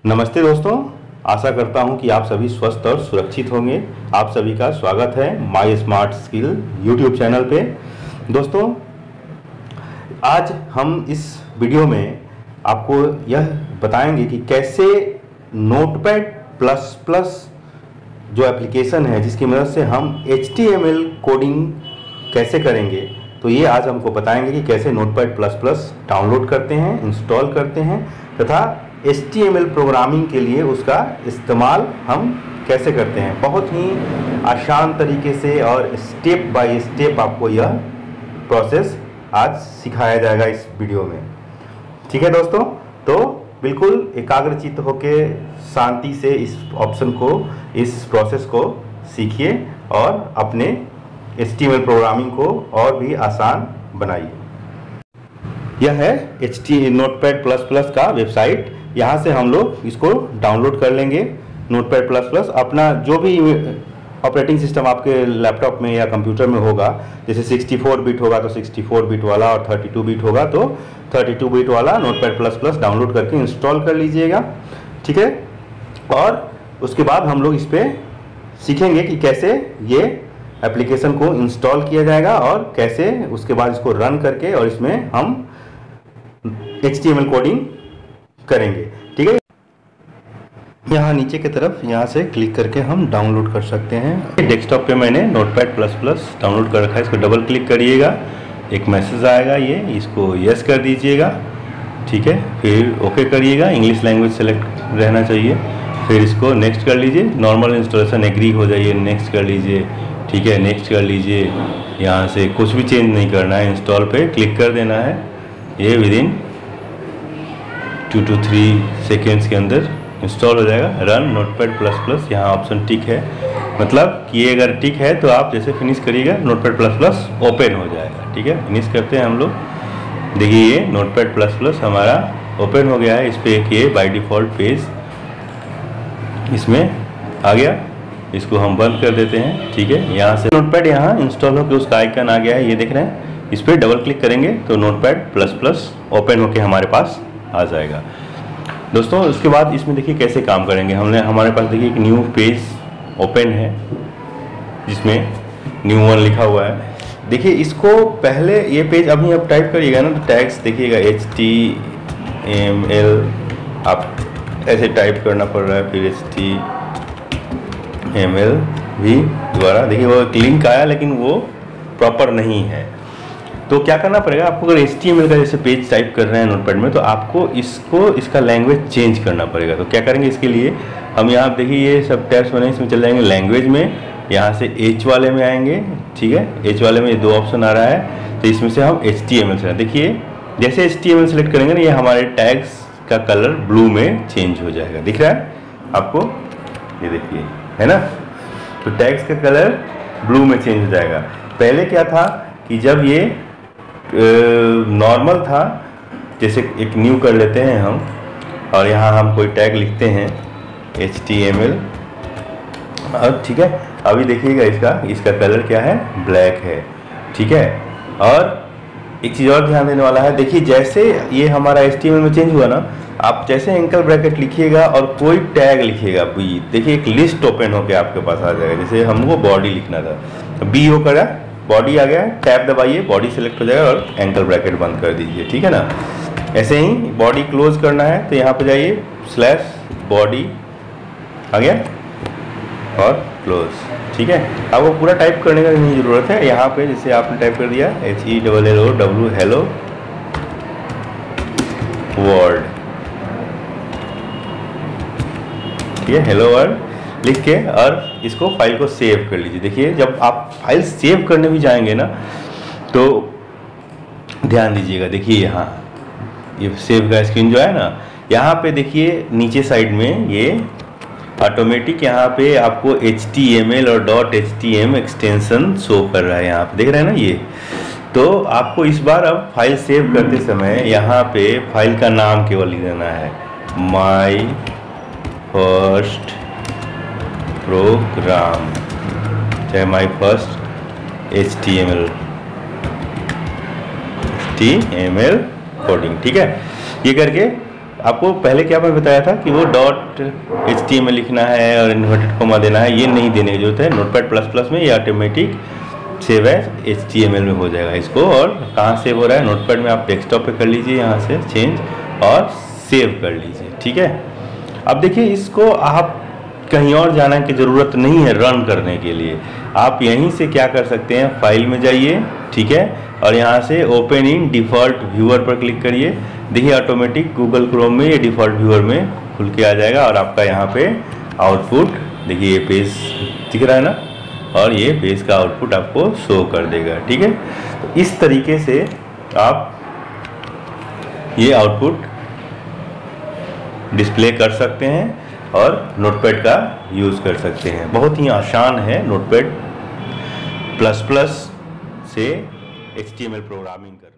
नमस्ते दोस्तों, आशा करता हूं कि आप सभी स्वस्थ और सुरक्षित होंगे। आप सभी का स्वागत है my smart skill YouTube channel पे। दोस्तों, आज हम इस वीडियो में आपको यह बताएंगे कि कैसे नोटपैड प्लस प्लस जो एप्लीकेशन है जिसकी मदद से हम HTML कोडिंग कैसे करेंगे, तो ये आज हमको बताएंगे कि कैसे नोटपैड प्लस प्लस डाउनलोड करते हैं, इंस्टॉल करते हैं तथा HTML प्रोग्रामिंग के लिए उसका इस्तेमाल हम कैसे करते हैं। बहुत ही आसान तरीके से और स्टेप बाय स्टेप आपको यह प्रोसेस आज सिखाया जाएगा इस वीडियो में। ठीक है दोस्तों, तो बिल्कुल एकाग्रचित्त होकर शांति से इस ऑप्शन को, इस प्रोसेस को सीखिए और अपने HTML प्रोग्रामिंग को और भी आसान बनाइए। यह है नोटपैड प्लस प्लस का वेबसाइट। यहाँ से हम लोग इसको डाउनलोड कर लेंगे। नोटपैड प्लस प्लस अपना जो भी ऑपरेटिंग सिस्टम आपके लैपटॉप में या कंप्यूटर में होगा, जैसे 64 बिट होगा तो 64 बिट वाला और 32 बिट होगा तो 32 बिट वाला नोटपैड प्लस प्लस डाउनलोड करके इंस्टॉल कर लीजिएगा। ठीक है, और उसके बाद हम लोग इस पर सीखेंगे कि कैसे ये एप्लीकेशन को इंस्टॉल किया जाएगा और कैसे उसके बाद इसको रन करके और इसमें हम HTML कोडिंग करेंगे। ठीक है, यहाँ नीचे की तरफ यहाँ से क्लिक करके हम डाउनलोड कर सकते हैं। डेस्कटॉप पे मैंने नोटपैड प्लस प्लस डाउनलोड कर रखा है। इसको डबल क्लिक करिएगा, एक मैसेज आएगा, ये इसको यस कर दीजिएगा। ठीक है, फिर ओके करिएगा, इंग्लिश लैंग्वेज सेलेक्ट रहना चाहिए। फिर इसको नेक्स्ट कर लीजिए, नॉर्मल इंस्टॉलेशन एग्री हो जाइए, नेक्स्ट कर लीजिए। ठीक है, नेक्स्ट कर लीजिए। यहाँ से कुछ भी चेंज नहीं करना है, इंस्टॉल पे क्लिक कर देना है। ये विदिन 2 to 3 सेकेंड्स के अंदर इंस्टॉल हो जाएगा। रन नोटपैड प्लस प्लस, यहाँ ऑप्शन टिक है, मतलब कि ये अगर टिक है तो आप जैसे फिनिश करिएगा नोटपैड प्लस प्लस ओपन हो जाएगा। ठीक है, फिनिश करते हैं हम लोग। देखिए ये नोटपैड प्लस प्लस हमारा ओपन हो गया है। इस पर एक ये बाय डिफ़ॉल्ट पेज इसमें आ गया, इसको हम बंद कर देते हैं। ठीक है, यहाँ से नोटपैड यहाँ इंस्टॉल होकर उसका आइकन आ गया है, ये देख रहे हैं। इस पर डबल क्लिक करेंगे तो नोटपैड प्लस प्लस ओपन होकर हमारे पास आ जाएगा। दोस्तों, उसके बाद इसमें देखिए कैसे काम करेंगे। हमारे पास देखिए एक न्यू पेज ओपन है जिसमें न्यू वन लिखा हुआ है। देखिए इसको पहले ये पेज अभी आप टाइप करिएगा ना तो टैग्स देखिएगा HTML आप ऐसे टाइप करना पड़ रहा है, फिर HTML भी दोबारा। देखिए वो एक लिंक आया लेकिन वो प्रॉपर नहीं है, तो क्या करना पड़ेगा आपको। अगर HTML का जैसे पेज टाइप कर रहे हैं नोटपैड में तो आपको इसका लैंग्वेज चेंज करना पड़ेगा। तो क्या करेंगे इसके लिए, हम यहाँ देखिए ये सब टैब्स बने, इसमें चले जाएंगे लैंग्वेज में, यहाँ से H वाले में आएंगे। ठीक है, H वाले में ये 2 ऑप्शन आ रहा है, तो इसमें से हम HTML से देखिए जैसे HTML सेलेक्ट करेंगे ना, ये हमारे टैग्स का कलर ब्लू में चेंज हो जाएगा। दिख रहा है आपको, ये देखिए है ना, तो टैग्स का कलर ब्लू में चेंज हो जाएगा। पहले क्या था कि जब ये नॉर्मल था, जैसे एक न्यू कर लेते हैं हम और यहाँ हम कोई टैग लिखते हैं HTML और ठीक है, अभी देखिएगा इसका कलर क्या है, ब्लैक है। ठीक है, और एक चीज़ और ध्यान देने वाला है, देखिए जैसे ये हमारा HTML में चेंज हुआ ना, आप जैसे एंकल ब्रैकेट लिखिएगा और कोई टैग लिखिएगा बी, देखिए एक लिस्ट ओपन होकर आपके पास आ जाएगा। जैसे हमको बॉडी लिखना था तो बी हो करा, बॉडी आ गया, टैब दबाइए, बॉडी सेलेक्ट हो जाएगा और एंकल ब्रैकेट बंद कर दीजिए। ठीक है ना, ऐसे ही बॉडी क्लोज करना है तो यहाँ पे जाइए /बॉडी आ गया और क्लोज। ठीक है, आपको पूरा टाइप करने का नहीं ज़रूरत है। यहाँ पे जैसे आपने टाइप कर दिया HELLOW हेलो वर्ल्ड, ठीक है, हेलो वर्ल्ड लिख के और इसको फाइल को सेव कर लीजिए। देखिए जब आप फाइल सेव करने भी जाएंगे ना तो ध्यान दीजिएगा, देखिए यहाँ ये सेव का स्क्रीन जो है ना, यहाँ पे देखिए नीचे साइड में ये ऑटोमेटिक यहाँ पे आपको HTML और .htm एक्सटेंशन शो कर रहा है। यहाँ पे देख रहे हैं ना ये, तो आपको इस बार अब फाइल सेव करते समय यहाँ पे फाइल का नाम केवल लिख देना है, माई फर्स्ट प्रोग्राम, चाहे माई फर्स्ट HTML कोडिंग। ठीक है, ये करके आपको पहले क्या मैं बताया था कि वो .html लिखना है और इन्वर्टेड कोमा देना है, ये नहीं देने की जरूरत है। नोटपैड प्लस प्लस में ये ऑटोमेटिक सेव एज HTML में हो जाएगा इसको। और कहाँ सेव हो रहा है? नोटपैड में आप डेस्कटॉप पे कर लीजिए, यहाँ से चेंज और सेव कर लीजिए, ठीक है। अब देखिए इसको आप कहीं और जाने की ज़रूरत नहीं है रन करने के लिए। आप यहीं से क्या कर सकते हैं, फाइल में जाइए, ठीक है, और यहाँ से ओपन इन डिफ़ॉल्ट व्यूअर पर क्लिक करिए। देखिए ऑटोमेटिक गूगल क्रोम में ये डिफ़ॉल्ट व्यूअर में खुल के आ जाएगा और आपका यहाँ पे आउटपुट देखिए ये पेज दिख रहा है ना, और ये पेज का आउटपुट आपको शो कर देगा, ठीक है। तो इस तरीके से आप ये आउटपुट डिस्प्ले कर सकते हैं और नोटपैड का यूज़ कर सकते हैं। बहुत ही आसान है नोटपैड प्लस प्लस से HTML प्रोग्रामिंग करना।